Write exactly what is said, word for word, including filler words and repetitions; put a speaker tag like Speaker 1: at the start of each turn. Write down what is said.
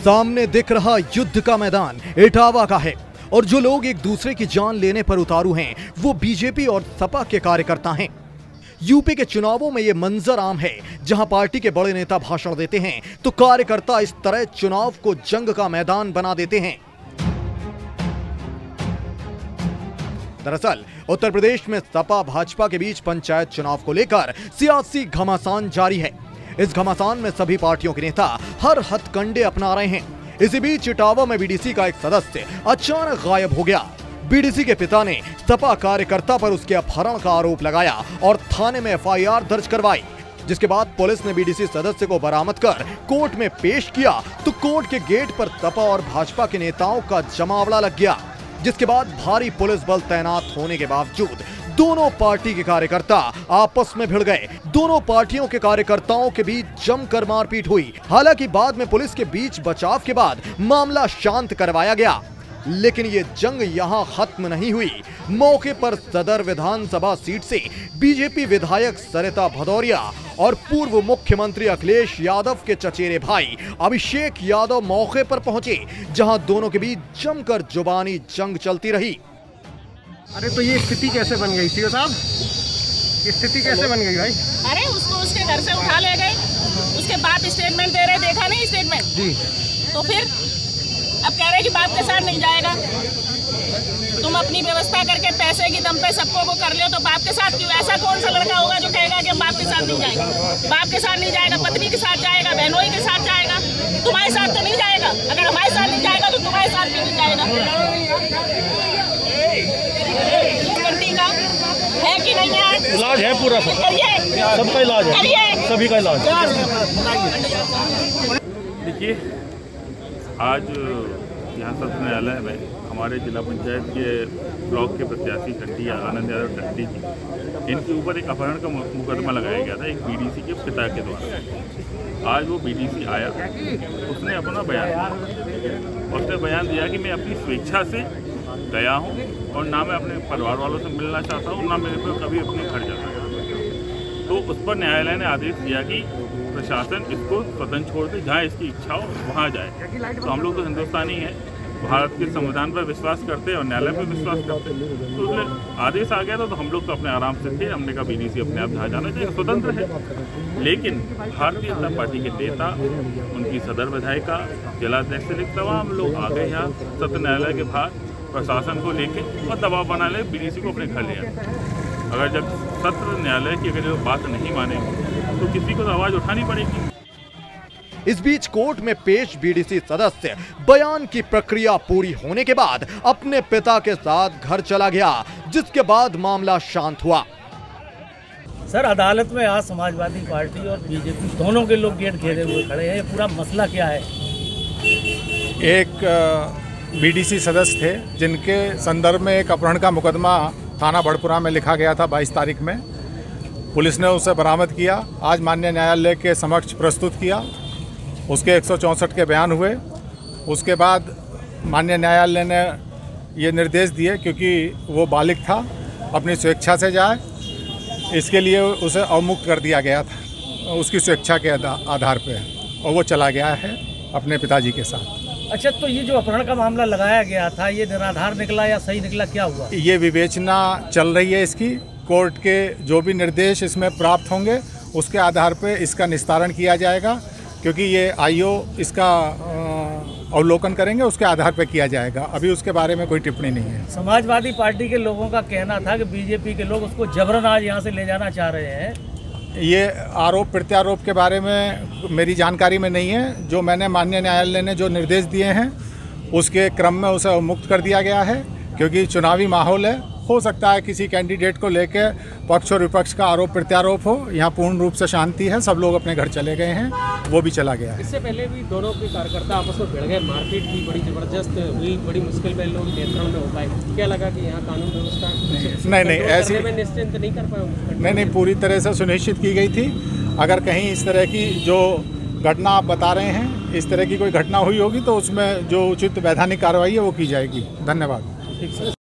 Speaker 1: सामने दिख रहा युद्ध का मैदान इटावा का है और जो लोग एक दूसरे की जान लेने पर उतारू हैं वो बीजेपी और सपा के कार्यकर्ता हैं। यूपी के चुनावों में ये मंजर आम है, जहां पार्टी के बड़े नेता भाषण देते हैं तो कार्यकर्ता इस तरह चुनाव को जंग का मैदान बना देते हैं। दरअसल उत्तर प्रदेश में सपा भाजपा के बीच पंचायत चुनाव को लेकर सियासी घमासान जारी है। इस घमासान में सभी पार्टियों के नेता हर हथकंडे अपना रहे हैं। इसी बीच इटावा में बीडीसी का एक सदस्य अचानक गायब हो गया। बीडीसी के पिता ने सपा कार्यकर्ता पर उसके अपहरण का आरोप लगाया और थाने में एफ आई आर दर्ज करवाई, जिसके बाद पुलिस ने बीडीसी सदस्य को बरामद कर कोर्ट में पेश किया तो कोर्ट के गेट पर सपा और भाजपा के नेताओं का जमावड़ा लग गया, जिसके बाद भारी पुलिस बल तैनात होने के बावजूद दोनों पार्टी के कार्यकर्ता आपस में भिड़ गए। दोनों पार्टियों के कार्यकर्ताओं के बीच जमकर मारपीट हुई। हालांकि बाद में पुलिस के बीच बचाव के बाद मामला शांत करवाया गया, लेकिन ये जंग यहां खत्म नहीं हुई। मौके पर सदर विधानसभा सीट से बीजेपी विधायक सरिता भदौरिया और पूर्व मुख्यमंत्री अखिलेश यादव के चचेरे भाई अभिषेक यादव मौके पर पहुंचे, जहां दोनों के बीच जमकर जुबानी जंग चलती रही।
Speaker 2: अरे तो ये स्थिति कैसे बन गई सीओ साहब, ये स्थिति कैसे बन गई भाई?
Speaker 3: अरे उसको उसके घर से उठा ले गए, उसके बाप स्टेटमेंट दे रहे, देखा नहीं स्टेटमेंट
Speaker 2: जी।
Speaker 3: तो फिर अब कह रहे कि बाप के साथ नहीं जाएगा। तुम अपनी व्यवस्था करके पैसे की दम पे सबको को कर लियो तो बाप के साथ क्यों? ऐसा कौन सा लड़का होगा जो कहेगा कि बाप के साथ नहीं जाएगा? बाप के साथ नहीं जाएगा, पत्नी के साथ जाएगा, बहनोई के साथ जाएगा, तुम्हारे साथ तो नहीं जाएगा। अगर हमारे साथ नहीं जाएगा तो तुम्हारे साथ भी नहीं जाएगा। का है कि नहीं है?
Speaker 4: इलाज है पूरा, सब सबका इलाज है, सभी का इलाज है।
Speaker 5: देखिए, आज यहाँ सत्र न्यायालय में हमारे जिला पंचायत के ब्लॉक के प्रत्याशी टंडी आनंद यादव टंडी जी, इनके ऊपर एक अपहरण का मुकदमा लगाया गया था एक बीडीसी के पिता के द्वारा। आज वो बीडीसी आया, उसने अपना बयान दिया। उसने बयान दिया कि मैं अपनी स्वेच्छा से गया हूँ और ना मैं अपने परिवार वालों से मिलना चाहता हूँ, ना मेरे को कभी अपने घर जाना चाहता। तो उस पर न्यायालय ने आदेश दिया कि प्रशासन इसको स्वतंत्र छोड़ दे, जहाँ इसकी इच्छा हो वहाँ जाए। तो हम लोग तो हिंदुस्तानी हैं, भारत के संविधान पर विश्वास करते हैं और न्यायालय पर विश्वास करते हैं। तो उसने आदेश आ गया था तो हम लोग तो अपने आराम से थे। हमने कहा बीडीसी अपने आप जहाँ जाना चाहिए, स्वतंत्र है। लेकिन भारतीय जनता पार्टी के नेता, उनकी सदर विधायिका, जिलाध्यक्ष से तमाम लोग आ गए यहाँ सत्र न्यायालय के बाहर प्रशासन को लेके और दबाव बना ले बीडीसी को अपने घर ले आए। अगर जब सत्र न्यायालय की अगर बात नहीं मानेंगे तो किसी को तो आवाज उठानी पड़ेगी।
Speaker 1: इस बीच कोर्ट में पेश बीडीसी सदस्य बयान की प्रक्रिया पूरी होने के बाद अपने पिता के साथ घर चला गया, जिसके बाद मामला शांत हुआ।
Speaker 4: सर, अदालत में आज समाजवादी पार्टी और बीजेपी दोनों के लोग गेट घेरे हुए खड़े हैं। ये पूरा मसला क्या है?
Speaker 6: एक बीडीसी सदस्य थे जिनके संदर्भ में एक अपहरण का मुकदमा थाना बड़पुरा में लिखा गया था बाईस तारीख में। पुलिस ने उसे बरामद किया, आज माननीय न्यायालय के समक्ष प्रस्तुत किया। उसके एक सौ चौंसठ के बयान हुए। उसके बाद माननीय न्यायालय ने ये निर्देश दिए, क्योंकि वो बालिग था, अपनी स्वेच्छा से जाए, इसके लिए उसे अवमुक्त कर दिया गया था उसकी स्वेच्छा के आधार पे, और वो चला गया है अपने पिताजी के साथ।
Speaker 4: अच्छा, तो ये जो अपहरण का मामला लगाया गया था, ये निराधार निकला या सही निकला, क्या हुआ?
Speaker 6: ये विवेचना चल रही है इसकी। कोर्ट के जो भी निर्देश इसमें प्राप्त होंगे उसके आधार पे इसका निस्तारण किया जाएगा, क्योंकि ये आईओ इसका अवलोकन करेंगे, उसके आधार पे किया जाएगा। अभी उसके बारे में कोई टिप्पणी नहीं है।
Speaker 4: समाजवादी पार्टी के लोगों का कहना था कि बीजेपी के लोग उसको जबरन आज यहाँ से ले जाना चाह रहे हैं।
Speaker 6: ये आरोप प्रत्यारोप के बारे में मेरी जानकारी में नहीं है। जो मैंने माननीय न्यायालय ने जो निर्देश दिए हैं उसके क्रम में उसे मुक्त कर दिया गया है, क्योंकि चुनावी माहौल है। हो सकता है किसी कैंडिडेट को लेकर पक्ष और विपक्ष का आरोप प्रत्यारोप हो। यहाँ पूर्ण रूप से शांति है, सब लोग अपने घर चले गए हैं, वो भी चला गया है।
Speaker 7: इससे पहले भी दोनों के कार्यकर्ता आपस में भिड़ गए, मारपीट भी बड़ी जबरदस्त हुई, बड़ी मुश्किल में लोग नियंत्रण में हो पाए। क्या लगा कि यहाँ कानून व्यवस्था
Speaker 6: नहीं नहीं ऐसी
Speaker 7: में निश्चिंत नहीं कर पाए?
Speaker 6: नहीं नहीं पूरी तरह से सुनिश्चित की गई थी। अगर कहीं इस तरह की जो घटना आप बता रहे हैं, इस तरह की कोई घटना हुई होगी तो उसमें जो उचित वैधानिक कार्रवाई है वो की जाएगी। धन्यवाद।